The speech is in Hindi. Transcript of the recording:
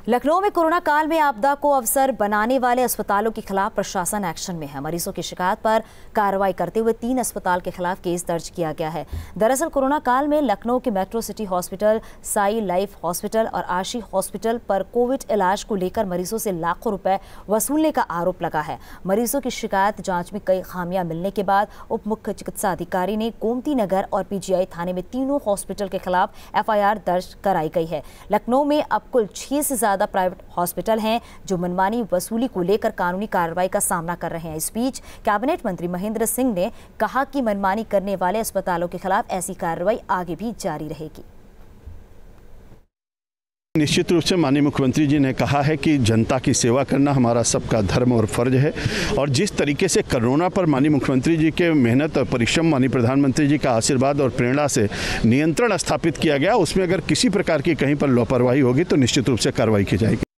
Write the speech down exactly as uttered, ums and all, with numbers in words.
लखनऊ में कोरोना काल में आपदा को अवसर बनाने वाले अस्पतालों के खिलाफ प्रशासन एक्शन में है। मरीजों की शिकायत पर कार्रवाई करते हुए तीन अस्पताल के खिलाफ केस दर्ज किया गया है। दरअसल कोरोना काल में लखनऊ के metro city hospital, Sai life hospital और आशी हॉस्पिटल पर कोविड इलाज को लेकर मरीजों से लाखों रुपए वसूलने का आरोप लगा है। मरीजों की शिकायत जांच में कई खामियां मिलने के बाद उप मुख्य चिकित्सा अधिकारी ने गोमती नगर और पीजीआई थाने में तीनों हॉस्पिटल के खिलाफ एफ आई आर दर्ज कराई गई है। लखनऊ में अब कुल छह से ज्यादा प्राइवेट हॉस्पिटल हैं जो मनमानी वसूली को लेकर कानूनी कार्रवाई का सामना कर रहे हैं। इस बीच कैबिनेट मंत्री महेंद्र सिंह ने कहा कि मनमानी करने वाले अस्पतालों के खिलाफ ऐसी कार्रवाई आगे भी जारी रहेगी। निश्चित रूप से माननीय मुख्यमंत्री जी ने कहा है कि जनता की सेवा करना हमारा सबका धर्म और फर्ज है, और जिस तरीके से कोरोना पर माननीय मुख्यमंत्री जी के मेहनत और परिश्रम, माननीय प्रधानमंत्री जी का आशीर्वाद और प्रेरणा से नियंत्रण स्थापित किया गया, उसमें अगर किसी प्रकार की कहीं पर लापरवाही होगी तो निश्चित रूप से कार्रवाई की जाएगी।